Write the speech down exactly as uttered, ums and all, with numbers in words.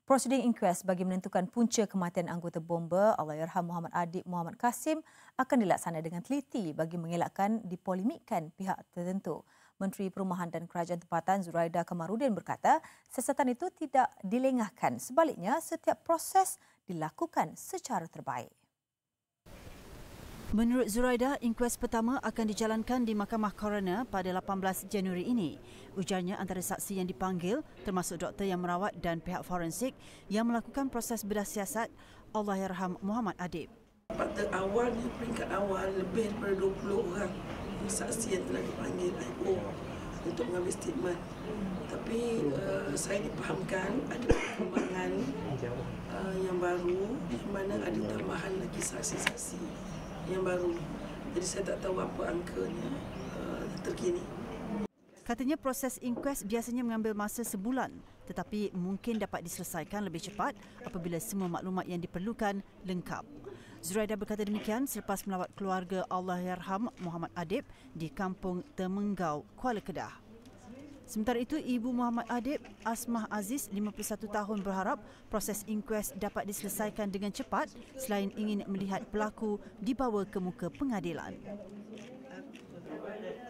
Prosiding inkuest bagi menentukan punca kematian anggota bomba Allahyarham Muhammad Adib Muhammad Kasim akan dilaksana dengan teliti bagi mengelakkan dipolemikkan pihak tertentu. Menteri Perumahan dan Kerajaan Tempatan Zuraida Kamarudin berkata, siasatan itu tidak dilengahkan. Sebaliknya, setiap proses dilakukan secara terbaik. Menurut Zuraida, inkuest pertama akan dijalankan di Mahkamah Coroner pada lapan belas Januari ini. Ujarnya antara saksi yang dipanggil termasuk doktor yang merawat dan pihak forensik yang melakukan proses bedah siasat Allahyarham Muhammad Adib. Pada awalnya, peringkat awal, lebih daripada dua puluh orang saksi yang telah dipanggil I O untuk mengambil statement. Tapi uh, saya dipahamkan ada perkembangan uh, yang baru di mana ada tambahan lagi saksi-saksi yang baru. Jadi saya tak tahu apa angkanya uh, terkini. Katanya proses inkuest biasanya mengambil masa sebulan tetapi mungkin dapat diselesaikan lebih cepat apabila semua maklumat yang diperlukan lengkap. Zuraida berkata demikian selepas melawat keluarga Allahyarham Muhammad Adib di Kampung Temenggau, Kuala Kedah. Sementara itu, Ibu Muhammad Adib, Asmah Aziz, lima puluh satu tahun berharap proses inkuest dapat diselesaikan dengan cepat selain ingin melihat pelaku dibawa ke muka pengadilan.